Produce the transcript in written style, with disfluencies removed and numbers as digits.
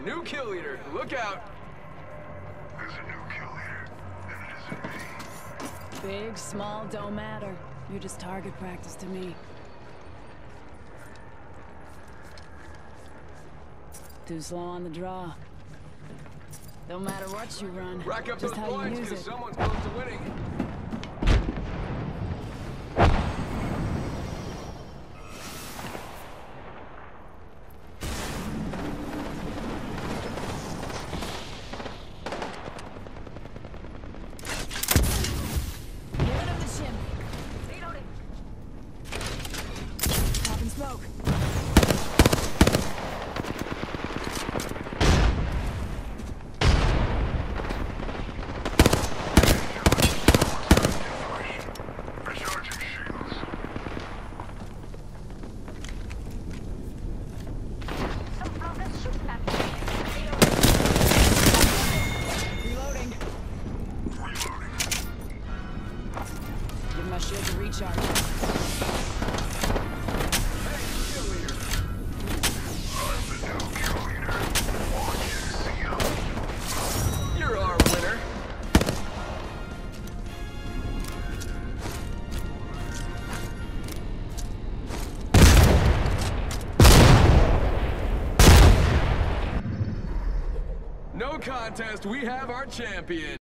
new kill leader. Look out. There's a new kill leader, and it isn't me. Big, small, don't matter. You're just target practice to me. Too slow on the draw. Don't matter what you run, Rack up just those how you points use because it. someone's close to winning. Give him the chimney. Popping smoke. Recharging shields. Reloading. Give my shield a recharge. Hey, kill leader. I'm the new kill leader. Want you to see him. You're our winner. No contest, we have our champion.